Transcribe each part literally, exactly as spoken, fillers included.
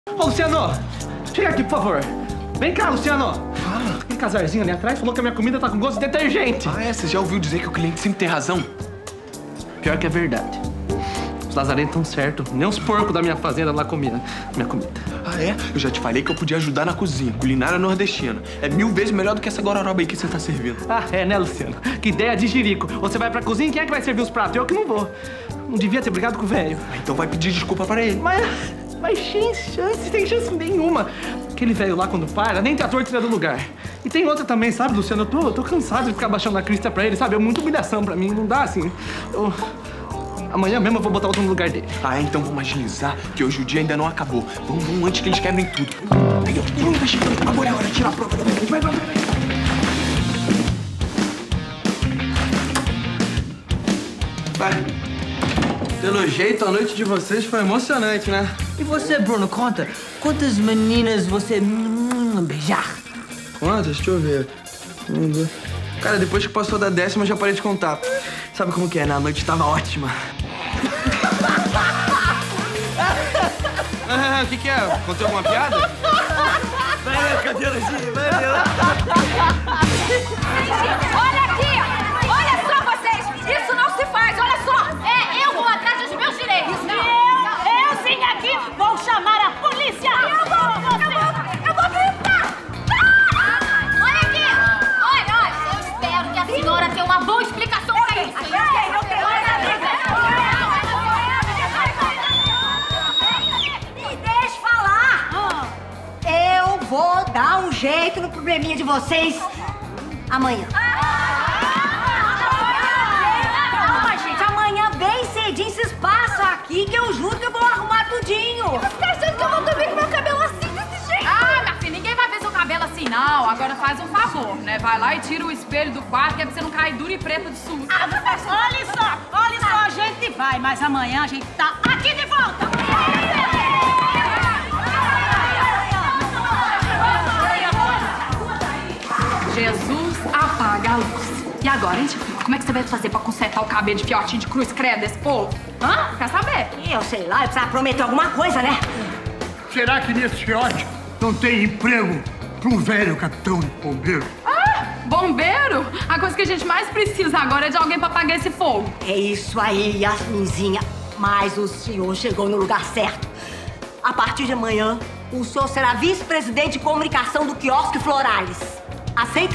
Ô, Luciano, chega aqui, por favor. Vem cá, Luciano. Fala. Aquele casarzinho ali atrás falou que a minha comida tá com gosto de detergente. Ah, é? Você já ouviu dizer que o cliente sempre tem razão? Pior que é verdade. Os lazarentos estão certos. Nem os porcos da minha fazenda lá comiam minha comida. Ah, é? Eu já te falei que eu podia ajudar na cozinha, culinária nordestina. É mil vezes melhor do que essa gororoba aí que você tá servindo. Ah, é, né, Luciano? Que ideia de jirico. Você vai pra cozinha e quem é que vai servir os pratos? Eu que não vou. Não devia ter brigado com o velho. Ah, então vai pedir desculpa pra ele. Mas, mas sem chance, sem chance nenhuma. Aquele velho lá, quando para, nem trator tira do lugar. E tem outra também, sabe, Luciano? Eu tô, eu tô cansado de ficar baixando a crista pra ele, sabe? É muita humilhação pra mim, não dá assim. Eu... Amanhã mesmo eu vou botar outro no lugar dele. Ah, é? Então vamos agilizar, que hoje o dia ainda não acabou. Vamos, vamos antes que eles quebrem tudo. Aí, ó, vamos, vai chegando. Agora é hora de tirar a prova da frente. Vai, vai, vai, vai. Vai. Pelo jeito, a noite de vocês foi emocionante, né? E você, Bruno, conta. Quantas meninas você hum, beijar? Quantas? Deixa eu ver. Um, dois... Cara, depois que passou da décima, eu já parei de contar. Sabe como que é, né? A noite tava ótima. O que que é? Contei alguma piada? Vai, meu cabelozinho, vai, meu. Olha aqui! Olha só vocês! Isso não se faz, olha só! É, eu vou atrás dos meus direitos! Eu, eu sim aqui vou chamar a polícia! Eu vou, eu vou, eu vou gritar! Ah! Olha aqui! Olha, olha, eu espero que a senhora tenha uma boa explicação pra isso! Eu tenho, eu tenho! Me deixe falar! Eu vou dar um jeito no probleminha de vocês amanhã. Calma, gente. Amanhã, bem cedinho, vocês passam aqui que eu juro que eu vou arrumar tudinho. Você tá achando que eu vou dormir com meu cabelo assim, desse jeito? Ah, minha filha, ninguém vai ver seu cabelo assim, não. Agora faz um favor, né? Vai lá e tira o espelho do quarto, que é pra você não cair duro e preto de susto. Ah, olha só, olha só, a gente vai, mas amanhã a gente tá aqui de volta. Jesus apaga a luz. E agora, hein, tia? Como é que você vai fazer pra consertar o cabelo de fiotinho de cruz credo desse povo? Hã? Quer saber? Eu sei lá, eu precisava prometer alguma coisa, né? Será que nesse fiote não tem emprego para um velho capitão de bombeiro? Ah, bombeiro? A coisa que a gente mais precisa agora é de alguém pra apagar esse fogo. É isso aí, Yasminzinha. Mas o senhor chegou no lugar certo. A partir de amanhã, o senhor será vice-presidente de comunicação do quiosque Florales. Aceita?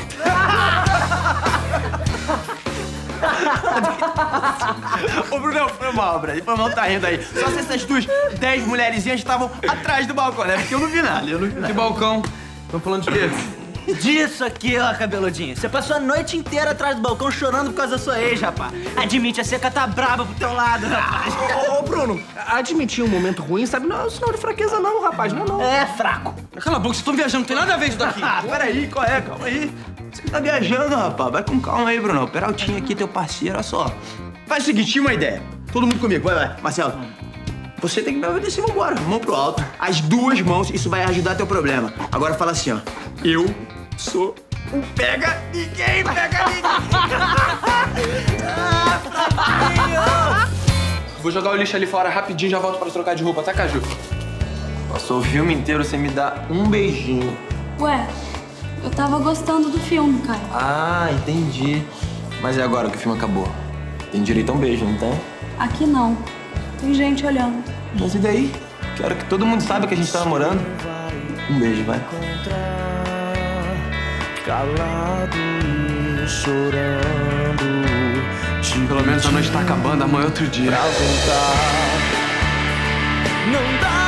Ô, Brunão, foi mal, Brad. Foi mal, tá rindo aí. Só se essas duas dez mulherzinhas estavam atrás do balcão, né? Porque eu não vi nada, eu não vi nada. Que balcão? Estão falando de quê? Disso aqui, ó, cabeludinho. Você passou a noite inteira atrás do balcão chorando por causa da sua ex, rapaz. Admite, a seca tá braba pro teu lado, rapaz. Ô, ô, Bruno, admitir um momento ruim, sabe? Não é sinal de fraqueza não, rapaz. Não é não. É fraco. Cala a boca, vocês estão viajando, não tem nada a ver isso daqui. Ah, peraí, qual é? Calma aí. Você tá viajando, rapaz. Vai com calma aí, Bruno. Peraltinho aqui, teu parceiro, olha só. Faz o seguinte, tinha uma ideia. Todo mundo comigo, vai, vai. Marcelo, você tem que me obedecer, vambora. Mão pro alto. As duas mãos, isso vai ajudar teu problema. Agora fala assim, ó. Eu sou um pega ninguém, pega ninguém. Vou jogar o lixo ali fora rapidinho, já volto pra trocar de roupa, tá, Caju? Passou o filme inteiro sem me dar um beijinho. Ué, eu tava gostando do filme, cara. Ah, entendi. Mas e agora que o filme acabou? Tem direito a um beijo, não tem? Aqui não. Tem gente olhando. Mas e daí? Quero que todo mundo saiba que a gente tá namorando. Um beijo, vai. Calado e chorando. Pelo menos a noite tá acabando, amanhã é outro dia. Pra voltar, não dá.